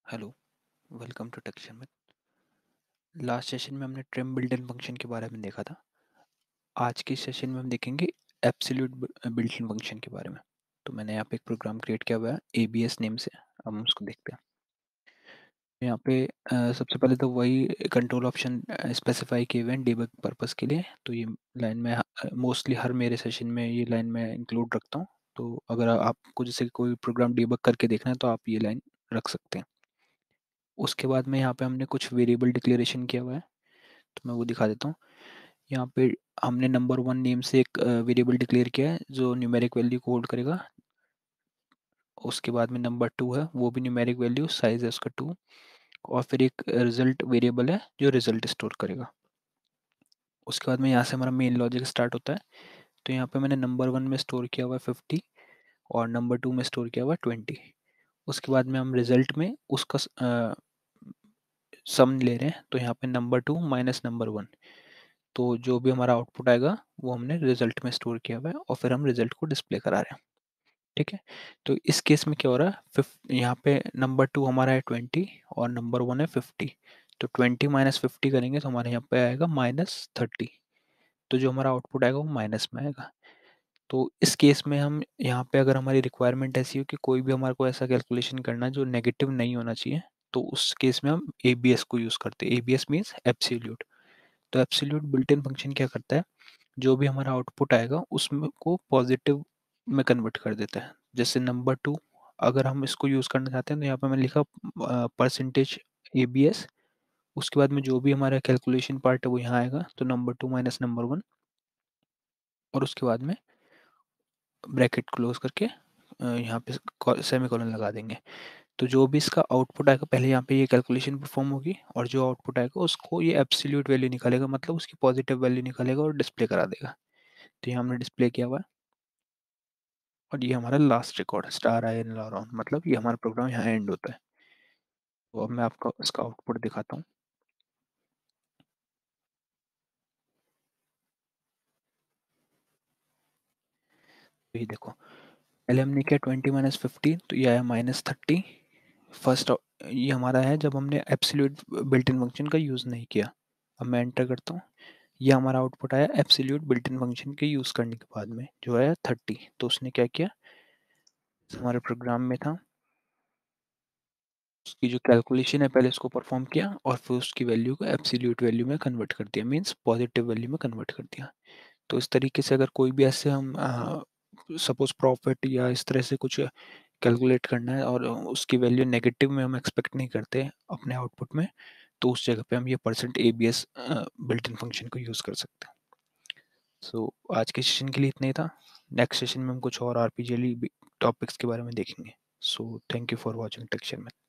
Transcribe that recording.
Hello, welcome to टेक्शन में। Last session में हमने ट्रिम बिल्ट इन फंक्शन के बारे में देखा था। आज के सेशन में हम देखेंगे एब्सोल्यूट बिल्ट इन फंक्शन के बारे में। तो मैंने यहाँ पे एक प्रोग्राम क्रिएट किया हुआ है एबीएस नेम से। हम उसको देखते हैं। यहाँ पे सबसे पहले तो वही कंट्रोल ऑप्शन स्पेसिफाई किए हुए हैं डिबग पर्पस के लिए। तो ये लाइन में मोस्टली हर मेरे सेशन में ये लाइन में इंक्लूड रखता हूँ। तो अगर आपको जैसे कोई प्रोग्राम डिबग करके देखना है तो आप ये लाइन रख सकते हैं। उसके बाद में यहाँ पे हमने कुछ वेरिएबल डिक्लेरेशन किया हुआ है, तो मैं वो दिखा देता हूँ। यहाँ पे हमने नंबर वन नेम से एक वेरिएबल डिक्लेयर किया है जो न्यूमेरिक वैल्यू को होल्ड करेगा। उसके बाद में नंबर टू है, वो भी न्यूमेरिक वैल्यू, साइज है उसका 2। और फिर एक रिजल्ट वेरिएबल है जो रिजल्ट स्टोर करेगा। उसके बाद में यहाँ से हमारा मेन लॉजिक स्टार्ट होता है। तो यहाँ पे मैंने नंबर वन में स्टोर किया हुआ है 50 और नंबर टू में स्टोर किया हुआ है 20। उसके बाद में हम रिजल्ट में उसका सम ले रहे हैं, तो यहाँ पे number two minus number one. तो जो भी हमारा आउटपुट आएगा वो हमने रिजल्ट में स्टोर किया हुआ है और फिर हम रिजल्ट को डिस्प्ले करा रहे हैं। ठीक है। तो इस केस में क्या हो रहा है, यहाँ पे नंबर टू हमारा है 20 और नंबर वन है 50। तो 20 माइनस 50 करेंगे तो हमारे यहाँ पे आएगा -30। तो जो हमारा आउटपुट आएगा वो माइनस में आएगा। तो इस केस में हम यहाँ पे अगर हमारी रिक्वायरमेंट ऐसी हो कि कोई भी हमारे को ऐसा कैलकुलेशन करना है जो नेगेटिव नहीं होना चाहिए, तो उस केस में हम एबीएस को यूज़ करते हैं। ABS means absolute. तो एब्सोल्यूट बिल्ट इन फंक्शन क्या करता है, जो भी हमारा आउटपुट आएगा उसमें को पॉजिटिव में कन्वर्ट कर देता है। जैसे नंबर टू, अगर हम इसको यूज़ करना चाहते हैं तो यहाँ पे मैंने लिखा परसेंटेज एबीएस। उसके बाद में जो भी हमारा कैलकुलेशन पार्ट है वो यहाँ आएगा, तो number two minus number one. और उसके बाद में ब्रैकेट क्लोज करके यहाँ पे सेमी कॉलन लगा देंगे। तो जो भी इसका आउटपुट आएगा पहले यहाँ पे ये कैलकुलेशन परफॉर्म होगी और जो आउटपुट आएगा उसको ये एब्सोल्यूट वैल्यू निकालेगा, मतलब उसकी पॉजिटिव वैल्यू निकालेगा और डिस्प्ले करा देगा। तो ये हमने डिस्प्ले किया हुआ है। और ये हमारा last record star I N lawn, मतलब ये हमारा प्रोग्राम यहाँ एंड होता है। तो अब मैं आपको इसका आउटपुट दिखाता हूँ। तो ये देखो, पहले हमने किया 20 माइनस 50, तो ये आया -30। फर्स्ट ये हमारा है जब हमने एब्सोल्यूट बिल्ट इन फंक्शन का यूज़ नहीं किया। अब मैं एंटर करता हूँ। ये हमारा आउटपुट आया एब्सोल्यूट बिल्ट इन फंक्शन के यूज़ करने के बाद में, जो आया 30। तो उसने क्या किया, हमारे प्रोग्राम में था उसकी जो कैलकुलेशन है पहले उसको परफॉर्म किया और फिर उसकी वैल्यू को एब्सोल्यूट वैल्यू में कन्वर्ट कर दिया, मीन्स पॉजिटिव वैल्यू में कन्वर्ट कर दिया। तो इस तरीके से अगर कोई भी ऐसे हम सपोज प्रॉफिट या इस तरह से कुछ कैलकुलेट करना है और उसकी वैल्यू नेगेटिव में हम एक्सपेक्ट नहीं करते अपने आउटपुट में, तो उस जगह पे हम ये percent ABS built in function को यूज़ कर सकते हैं। सो आज के सेशन के लिए इतना ही था। नेक्स्ट सेशन में हम कुछ और आरपीजीएल टॉपिक्स के बारे में देखेंगे। So thank you for watching texture में।